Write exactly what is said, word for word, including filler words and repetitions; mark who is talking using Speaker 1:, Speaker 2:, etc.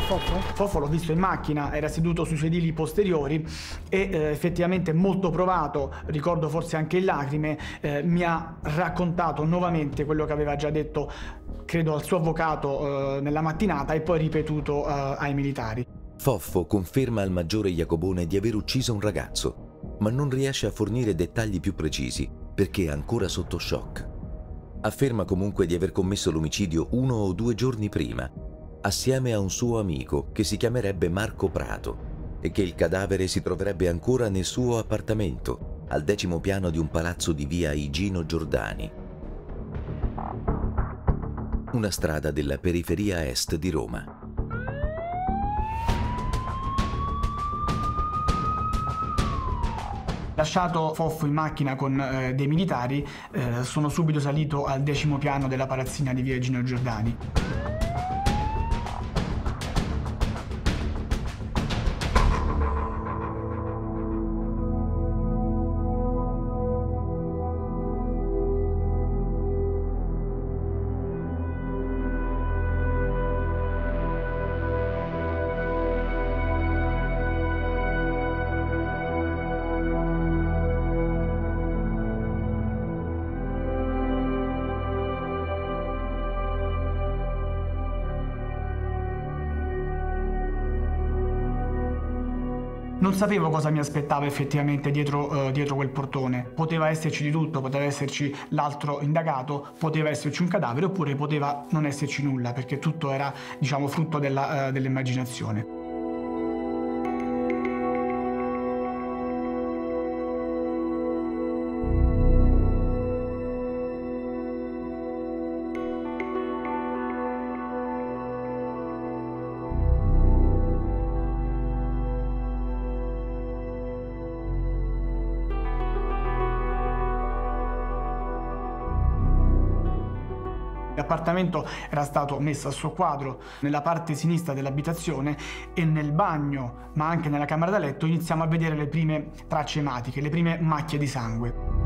Speaker 1: Fofo? Fofo l'ho visto in macchina, era seduto sui sedili posteriori e eh, effettivamente molto provato, ricordo forse anche in lacrime, eh, mi ha raccontato nuovamente quello che aveva già detto, credo, al suo avvocato eh, nella mattinata e poi ripetuto eh, ai militari.
Speaker 2: Foffo conferma al maggiore Jacobone di aver ucciso un ragazzo, ma non riesce a fornire dettagli più precisi perché è ancora sotto shock. Afferma comunque di aver commesso l'omicidio uno o due giorni prima, assieme a un suo amico che si chiamerebbe Marco Prato e che il cadavere si troverebbe ancora nel suo appartamento, al decimo piano di un palazzo di via Igino Giordani, una strada della periferia est di Roma.
Speaker 1: Lasciato Foffo in macchina con eh, dei militari, eh, sono subito salito al decimo piano della palazzina di via Igino Giordani. Non sapevo cosa mi aspettava effettivamente dietro, uh, dietro quel portone. Poteva esserci di tutto, poteva esserci l'altro indagato, poteva esserci un cadavere oppure poteva non esserci nulla, perché tutto era, diciamo, frutto della, uh, dell'immaginazione. L'appartamento era stato messo a soqquadro nella parte sinistra dell'abitazione e nel bagno, ma anche nella camera da letto, iniziamo a vedere le prime tracce ematiche, le prime macchie di sangue.